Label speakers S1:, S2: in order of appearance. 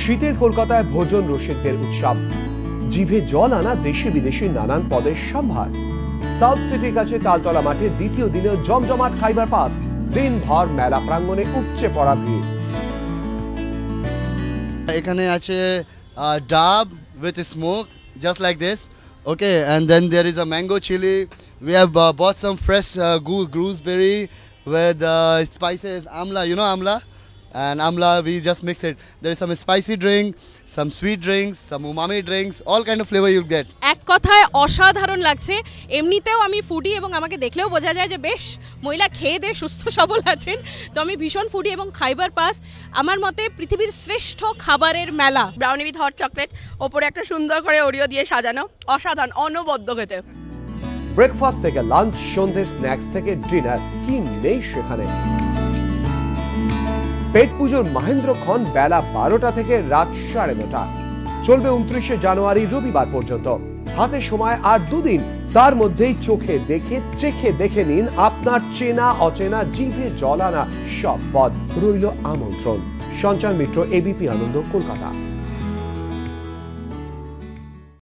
S1: শীতের কলকাতায় ভোজন রসিকদের উৎসব। জিভে জল আনা দেশি বিদেশি নানান পদের সম্ভার। সাউথ সিটির কাছে তালতলা মাঠে দ্বিতীয় দিনেও জমজমাট খাইবার পাস। দিনভর মেলা প্রাঙ্গণে উপচে পড়া ভিড়।
S2: এখানে আছে ডাব with smoke just like this, okay, and then there is a mango chili. We have bought some fresh gooseberry with spices, amla, you know amla, and amla we just mix it. There is some spicy drink, some sweet drinks, some umami drinks, all kind of flavor you'll get.
S3: এক কথায় অসাধারণ লাগছে। এমনিতেও আমি foodie এবং আমাকে দেখলেও বোঝা যায় যে বেশ মহিলা খেয়ে দিয়ে সুস্থ সবল আছেন। তো আমি ভীষণ ফুডি এবং খাইবার পাস আমার মতে পৃথিবীর শ্রেষ্ঠ খাবারের মেলা।
S4: ব্রাউনি উইথ হট চকলেট, ওপরে একটা সুন্দর করে ওরিও দিয়ে সাজানো, অসাধারণ, অনবদ্য খেতে।
S1: ব্রেকফাস্ট থেকে লাঞ্চ, সন্ধ্যে স্ন্যাক্স থেকে ডিনার, কি নেই সেখানে। পেট পুজোর মহেন্দ্রক্ষণ বেলা 12টা থেকে রাত 9:30। চলবে 29শে জানুয়ারি রবিবার পর্যন্ত। হাতে সময় আর 2 দিন। তার মধ্যেই চোখে দেখে চেখে দেখে নিন আপনার চেনা অচেনা জিভে জল আনা সব পদ। রইল আমন্ত্রণ। সঞ্চার মিত্র, ABP আনন্দ, কলকাতা।